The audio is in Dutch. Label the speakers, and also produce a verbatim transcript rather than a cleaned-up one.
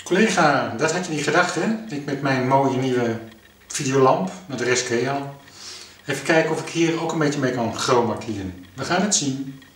Speaker 1: Collega, dat had je niet gedacht, hè? Ik met mijn mooie nieuwe videolamp, met de rest ken je al. Even kijken of ik hier ook een beetje mee kan chroma keyën. We gaan het zien.